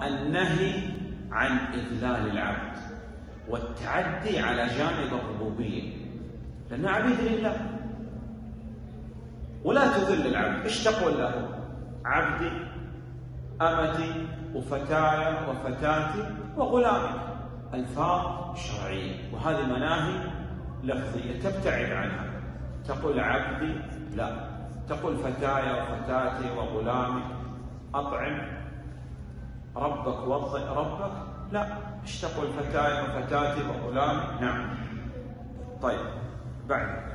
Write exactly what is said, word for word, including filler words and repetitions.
النهي عن إذلال العبد والتعدي على جانب الربوبية، لأن عبيد لله. ولا تذل العبد. إيش تقول له؟ عبدي، أمتي، وفتاي وفتاتي وغلامي. ألفاظ شرعية، وهذه مناهي لفظية تبتعد عنها. تقول عبدي لا، تقول فتاي وفتاتي وغلامي. أطعم ربك وضئ ربك لا. إيش تقول فتاي وفتاتي وغلامي؟ نعم. طيب بعد